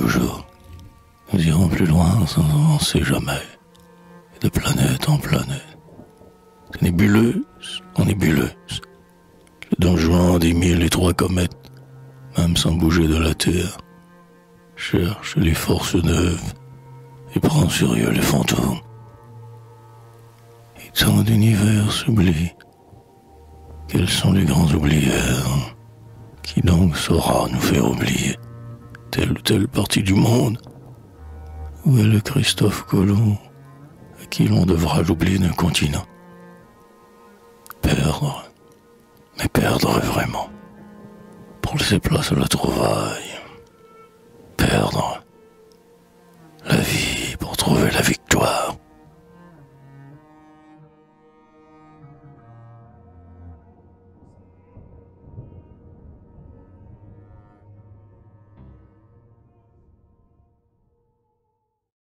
toujours. Nous irons plus loin sans avancer jamais. Et de planète en planète. De nébuleuse en nébuleuse. Le Don Juan des 1003 comètes, même sans bouger de la Terre, cherche les forces neuves et prend sur eux les fantômes. Et tant d'univers s'oublient. Quels sont les grands oublieurs? Qui donc saura nous faire oublier telle ou telle partie du monde? Où est le Christophe Colomb à qui l'on devra l'oublier d'un continent? Perdre, mais perdre vraiment, pour laisser place à la trouvaille. Perdre la vie pour trouver la victoire.